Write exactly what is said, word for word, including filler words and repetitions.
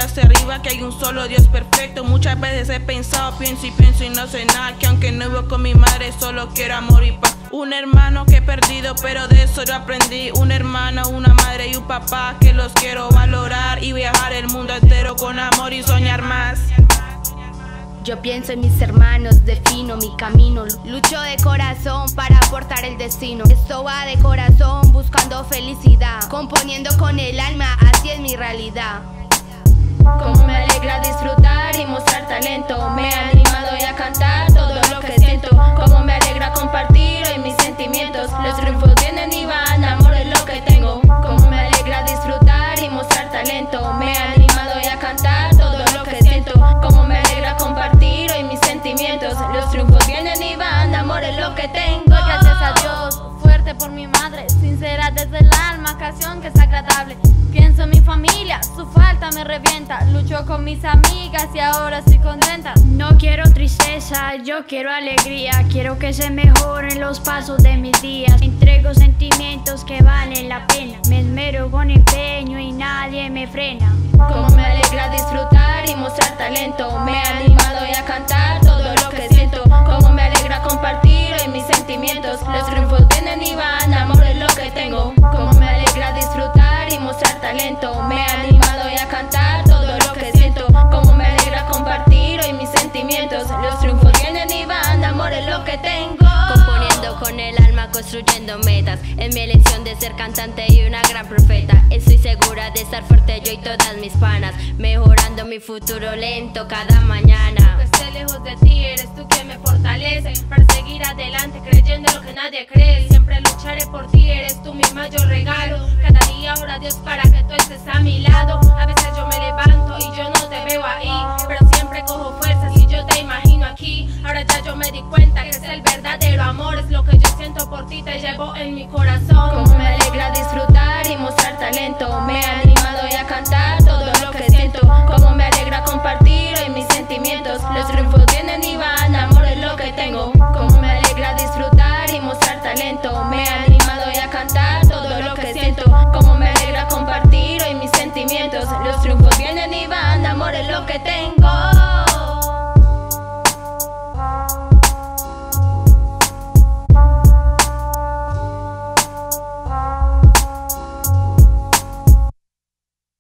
hacia arriba, que hay un solo Dios perfecto. Muchas veces he pensado, pienso y pienso y no sé nada, que aunque no vivo con mi madre, solo quiero amor y paz. Un hermano que he perdido, pero de eso yo aprendí. Un hermano, una madre y un papá que los quiero valorar y viajar el mundo entero con amor y soñar más. Yo pienso en mis hermanos, defino mi camino. Lucho de corazón para aportar el destino. Esto va de corazón buscando felicidad, componiendo con el alma, así es mi realidad. Como me alegra disfrutar y mostrar talento, me ha animado ya a cantar todo lo que siento. Como me alegra compartir hoy mis sentimientos, los triunfos vienen y van, amor es lo que tengo. Como me alegra disfrutar y mostrar talento, me ha animado ya a cantar todo lo que siento. Como me alegra compartir hoy mis sentimientos, los triunfos vienen y van, amor es lo que tengo. Gracias a Dios, fuerte por mi madre, sincera desde el alma, canción que es agradable. Pienso en mi familia, su falta me revienta. Lucho con mis amigas y ahora estoy contenta. No quiero tristeza, yo quiero alegría. Quiero que se mejoren los pasos de mis días. Entrego sentimientos que valen la pena. Me esmero con empeño y nadie me frena. Como me alegra disfrutar y mostrar talento, me ha animado ya a cantar todo lo que siento. Como me alegra compartir hoy mis sentimientos, los triunfos vienen y van, amor es lo que tengo. Como me alegra disfrutar y mostrar talento, me ha animado ya a cantar todo lo que siento. Como me alegra compartir hoy mis sentimientos, los triunfos vienen y van, amor es lo que tengo. Componiendo con el alma, construyendo metas. Es mi elección de ser cantante y una gran profeta. Estoy segura de estar fuerte yo y todas mis panas, mejorando mi futuro lento cada mañana. Que esté lejos de ti, eres tú quien me fortalece para seguir adelante, creyendo en lo que nadie cree. Siempre lucharé por ti, eres tú mi mayor regalo. Cada día ora Dios para que tú estés a mi lado. A veces yo me levanto y yo no te veo ahí, pero siempre cojo fuerzas y yo te imagino aquí. Ahora ya yo me di cuenta que es el verdadero amor, es lo que yo siento por ti, te llevo en mi corazón. Como me alegra disfrutar y mostrar talento, me ha animado ya a cantar todo lo que siento. Como me alegra compartir hoy mis sentimientos, los triunfos vienen y van, amor es lo que tengo. Como me alegra disfrutar y mostrar talento, me ha animado ya a cantar todo lo que siento. Como me alegra compartir hoy mis sentimientos, los triunfos vienen y van, amor es lo que tengo.